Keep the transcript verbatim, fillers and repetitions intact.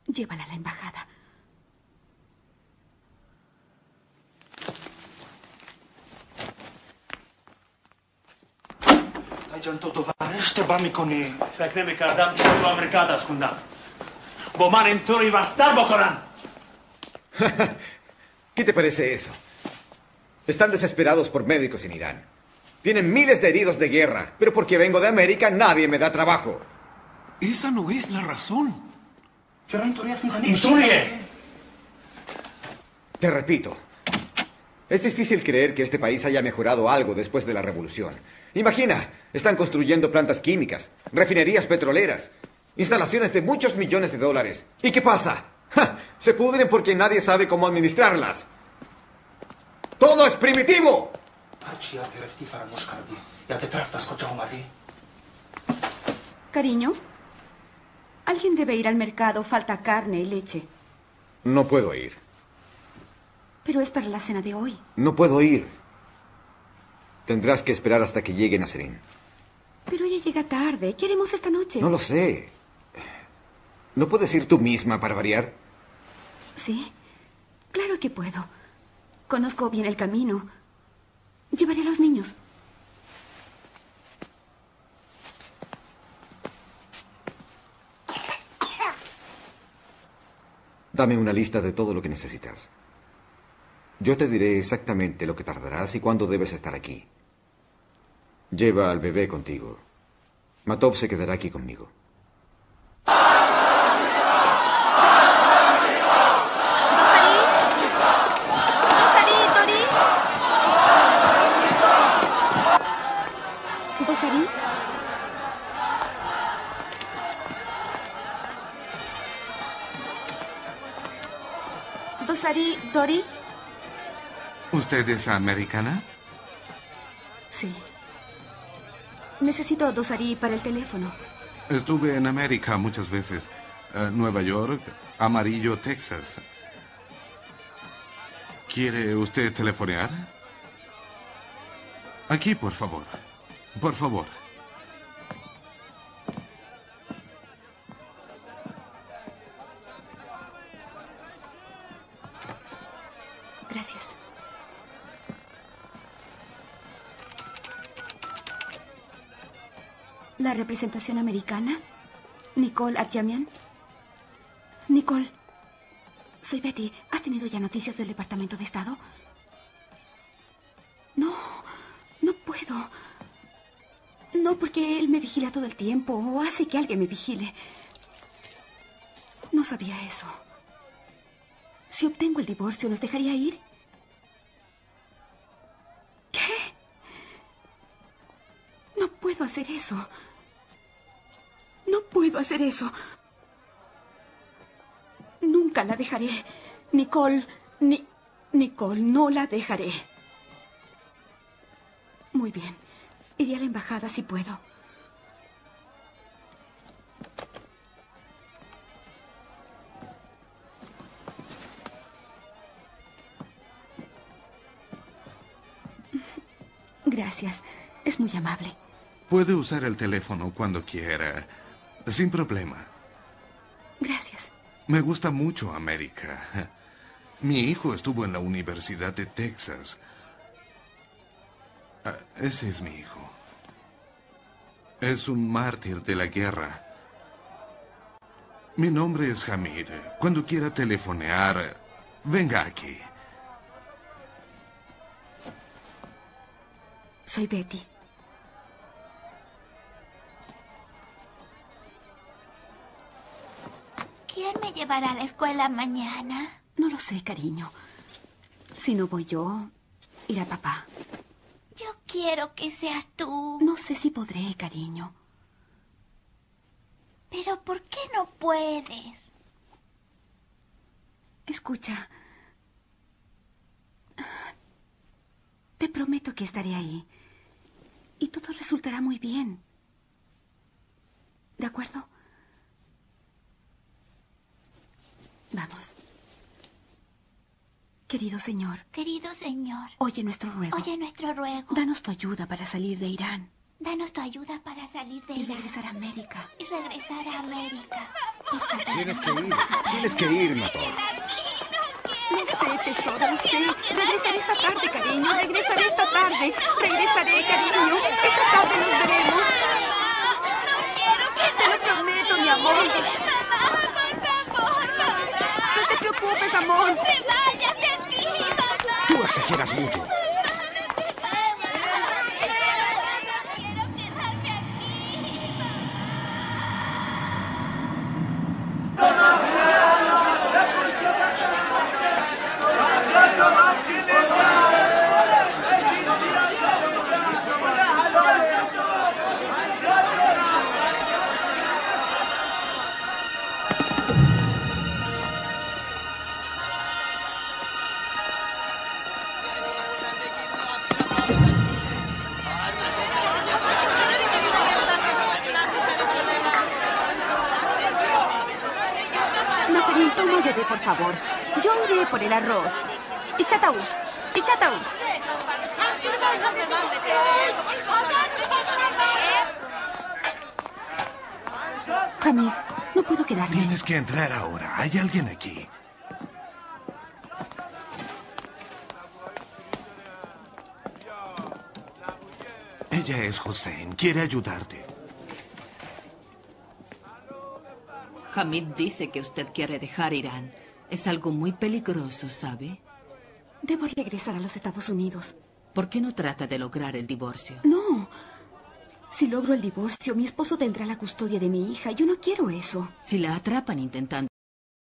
Llévala a la embajada. جان تو دوباره اشتباه میکنی. فکر نمیکردم چون تو امریکا درس خوندم با من اینطوری رفتار بکنن. ¿Qué te parece eso? Están desesperados por médicos en Irán. Tienen miles de heridos de guerra, pero porque vengo de América nadie me da trabajo. Esa no es la razón. Te repito, es difícil creer que este país haya mejorado algo después de la revolución. Imagina, están construyendo plantas químicas, refinerías petroleras, instalaciones de muchos millones de dólares. ¿Y qué pasa? ¡Ja! Se pudren porque nadie sabe cómo administrarlas. ¡Todo es primitivo! Cariño, alguien debe ir al mercado. Falta carne y leche. No puedo ir. Pero es para la cena de hoy. No puedo ir. Tendrás que esperar hasta que llegue Nasrin. Pero ella llega tarde. ¿Qué haremos esta noche? No lo sé. ¿No puedes ir tú misma para variar? Sí, claro que puedo. Conozco bien el camino. Llevaré a los niños. Dame una lista de todo lo que necesitas. Yo te diré exactamente lo que tardarás y cuándo debes estar aquí. Lleva al bebé contigo. Matov se quedará aquí conmigo. ¿Dosari? ¿Dosari, Dori? ¿Usted es americana? Sí. Necesito Dosari para el teléfono. Estuve en América muchas veces. Uh, Nueva York, Amarillo, Texas. ¿Quiere usted telefonear? Aquí, por favor. Por favor. Gracias. ¿La representación americana? ¿Nicole Arjamian? Nicole, soy Betty. ¿Has tenido ya noticias del Departamento de Estado? No, no puedo. No, porque él me vigila todo el tiempo o hace que alguien me vigile. No sabía eso. Si obtengo el divorcio, ¿los dejaría ir? ¿Qué? No puedo hacer eso. No puedo hacer eso. Nunca la dejaré. Nicole, ni... Nicole, no la dejaré. Muy bien. Iré a la embajada si puedo. Gracias. Es muy amable. Puede usar el teléfono cuando quiera. Sin problema. Gracias. Me gusta mucho América. Mi hijo estuvo en la Universidad de Texas. Ah, ese es mi hijo. Es un mártir de la guerra. Mi nombre es Hamid. Cuando quiera telefonear, venga aquí. Soy Betty. ¿Quién me llevará a la escuela mañana? No lo sé, cariño. Si no voy yo, irá papá. Yo quiero que seas tú. No sé si podré, cariño. ¿Pero por qué no puedes? Escucha. Te prometo que estaré ahí. Y todo resultará muy bien. ¿De acuerdo? Vamos. Querido señor. Querido señor. Oye nuestro ruego. Oye nuestro ruego. Danos tu ayuda para salir de Irán. Danos tu ayuda para salir de Y Irán. regresar a América. Y regresar a América. Por favor. Tienes que ir. Tienes que ir, Mator. Lo sé, tesoro, lo sé. Regresaré esta tarde, cariño. Regresaré esta tarde. Regresaré, cariño. Esta tarde nos veremos. No quiero que Te lo prometo, mi amor. Mamá, por favor, mamá. No te preocupes, amor. ¡No te vayas de aquí, mamá! Tú exageras mucho. Quiero quedarme aquí, Nacimiento, no bebé, por favor. Yo iré por el arroz. Y chataús. Y chataús. Hamid, no puedo quedarme. Tienes que entrar ahora. Hay alguien aquí. Ella es Hossein. Quiere ayudarte. Hamid dice que usted quiere dejar Irán. Es algo muy peligroso, ¿sabe? Debo regresar a los Estados Unidos. ¿Por qué no trata de lograr el divorcio? No. Si logro el divorcio, mi esposo tendrá la custodia de mi hija. Yo no quiero eso. Si la atrapan intentando